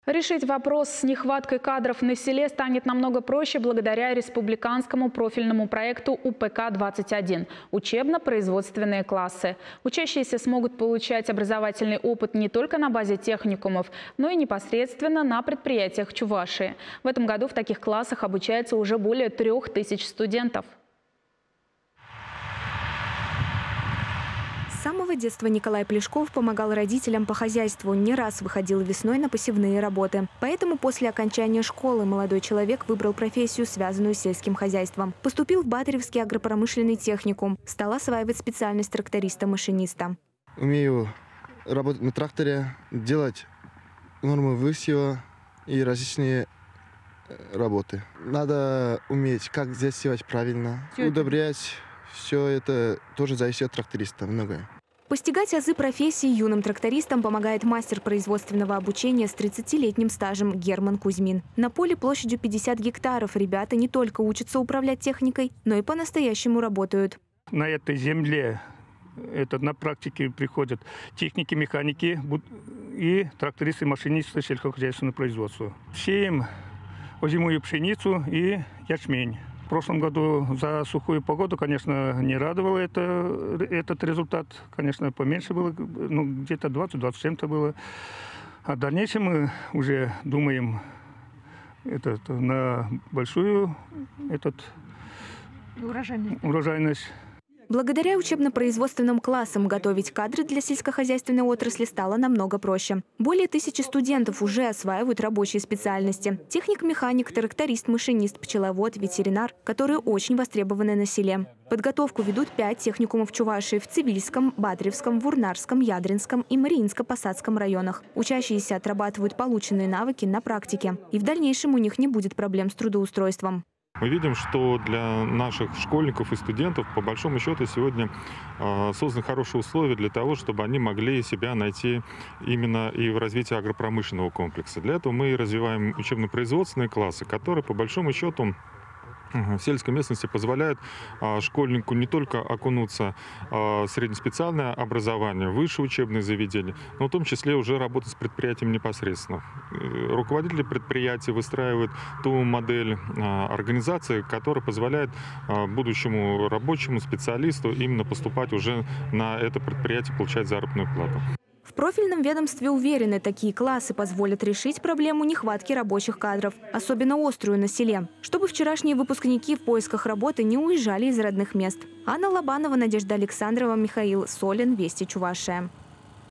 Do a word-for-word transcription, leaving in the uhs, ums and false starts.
Решить вопрос с нехваткой кадров на селе станет намного проще благодаря республиканскому профильному проекту У П К двадцать один – учебно-производственные классы. Учащиеся смогут получать образовательный опыт не только на базе техникумов, но и непосредственно на предприятиях Чувашии. В этом году в таких классах обучается уже более трех тысяч студентов. С самого детства Николай Плешков помогал родителям по хозяйству, не раз выходил весной на посевные работы. Поэтому после окончания школы молодой человек выбрал профессию, связанную с сельским хозяйством. Поступил в Батыревский агропромышленный техникум. Стал осваивать специальность тракториста-машиниста. Умею работать на тракторе, делать нормы высева и различные работы. Надо уметь, как засевать правильно, удобрять. Все это тоже зависит от тракториста многое. Постигать азы профессии юным трактористам помогает мастер производственного обучения с тридцатилетним стажем Герман Кузьмин. На поле площадью пятьдесят гектаров ребята не только учатся управлять техникой, но и по-настоящему работают. На этой земле это на практике приходят техники, механики и трактористы, машинисты сельскохозяйственного производства. Сеем озимую пшеницу и ячмень. В прошлом году за сухую погоду, конечно, не радовало это, этот результат. Конечно, поменьше было, ну, где-то двадцать-двадцать семь-то было. А в дальнейшем мы уже думаем этот, на большую этот, урожайность. урожайность. Благодаря учебно-производственным классам готовить кадры для сельскохозяйственной отрасли стало намного проще. Более тысячи студентов уже осваивают рабочие специальности. Техник-механик, тракторист, машинист, пчеловод, ветеринар, которые очень востребованы на селе. Подготовку ведут пять техникумов Чувашии в Цивильском, Батыревском, Вурнарском, Ядринском и Мариинско-Посадском районах. Учащиеся отрабатывают полученные навыки на практике. И в дальнейшем у них не будет проблем с трудоустройством. Мы видим, что для наших школьников и студентов, по большому счету, сегодня э, созданы хорошие условия для того, чтобы они могли себя найти именно и в развитии агропромышленного комплекса. Для этого мы развиваем учебно-производственные классы, которые, по большому счету, в сельской местности позволяют а, школьнику не только окунуться а, в среднеспециальное образование, высшее учебное заведение, но в том числе уже работать с предприятием непосредственно. Руководители предприятий выстраивают ту модель а, организации, которая позволяет а, будущему рабочему специалисту именно поступать уже на это предприятие, получать заработную плату. В профильном ведомстве уверены, такие классы позволят решить проблему нехватки рабочих кадров, особенно острую на селе, чтобы вчерашние выпускники в поисках работы не уезжали из родных мест. Анна Лобанова, Надежда Александрова, Михаил Солин, Вести Чувашия.